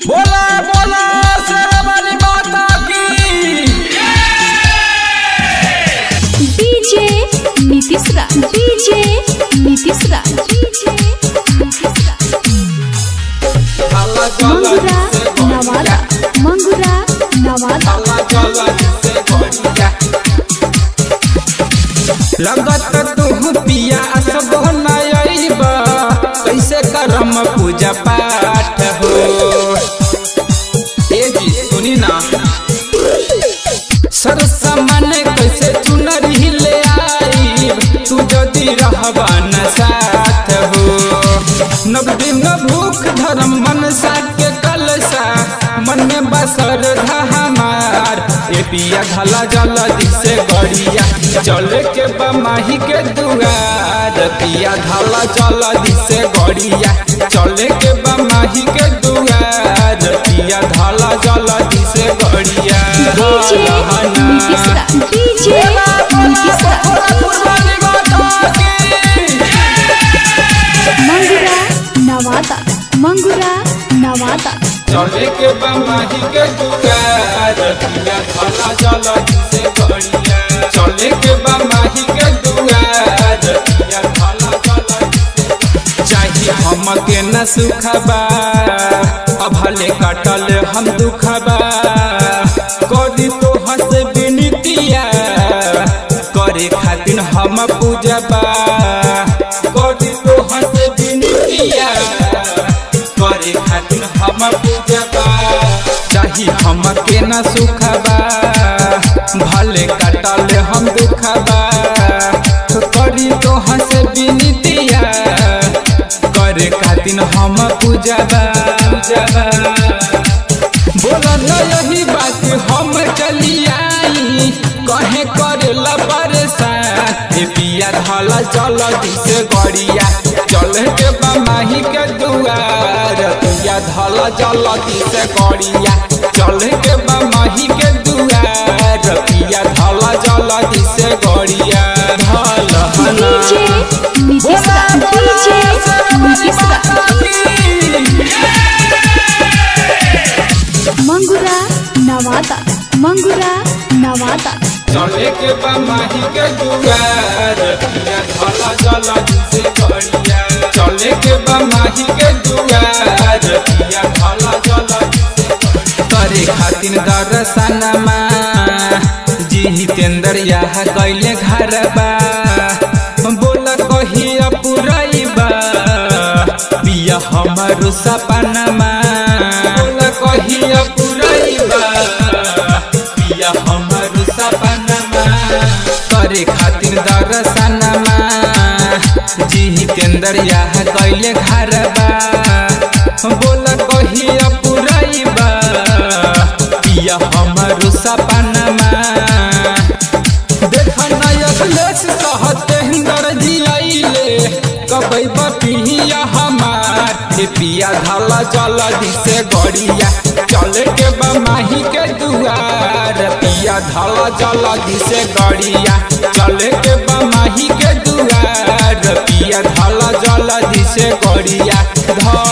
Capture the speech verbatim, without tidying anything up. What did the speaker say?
बोला बोला शेरावाली माता की। DJ Nitish Raj, DJ Nitish Raj, DJ Nitish Raj. Mangura Nawada, Mangura Nawada. लगत तू पिया सब नयबा कैसे करम पूजा पाठ हो। ए जी सुनी ना सर सामान कैसे चुनरी ले आई तू जदी रहबा न साथ हो। नव दिन भूख धर्म मनसा के कलसा मन में बसर हमार ए पिया घला जल्दी से गड़िया चले के बमाही के दुआर। पिया घला जल्दी से गड़िया चले के बमाही के दुआर। पिया घला जल्दी से गड़िया। DJ Nitish Raj, DJ Nitish Raj. मंगुरा नवादा, मंगुरा नवादा। चले के बमाही के दुआर। पिया घला जल्दी से गड़िया चले के बमाही के दुआर। पिया घला जल्दी से चाहिए हमके न सुखबा अभले कटल हम दुखबा करी तो हंस बिनतिया करे खातिर हम पूजबा करी तो हंस बिनतिया करे खातिर हम पूजबा। चाही हमके न सुखबा भले कटल हम दुखबा करी तो हंस बिनतिया करे खातिर हम पूजबा पूजबा। बोला न यही बात हम चली आई कहे करेला परेशान। पिया धला जल्दी से गड़िया चले के बमाही के दुआर। पिया धला जल्दी से गड़िया चले के बमाही के दुआर। पिया धला जल्दी से गड़िया धल डीजे नीतीश राज, डीजे नीतीश राज। मंगुरा नवादा, मंगुरा नवादा। चले के बमाही के दुआर। पिया धला जल्दी से गड़िया चले के बमाही के दुआर। पिया धला जल्दी से करे खातिर दर्शनमा जी हितेंद्र यह कैले घरबा बोल कहिया पुरैबा पिया हमरो सपनमा बोल कहिया पुरैबा पिया हमरो सपनमा करे खातिर दर्शनमा जी हितेंद्र यह कैले घरबा बोल कहिया पुरैबा पिया हमरो सपनमा। देख नयलेश सहतेंद्र जी आइले कबै पिया हमार। पिया धला जल्दी से गड़िया चले के बमाही के दुआर। पिया धला जल्दी से गड़िया चले के बमाही के दुआर। पिया धला जल्दी से गड़िया।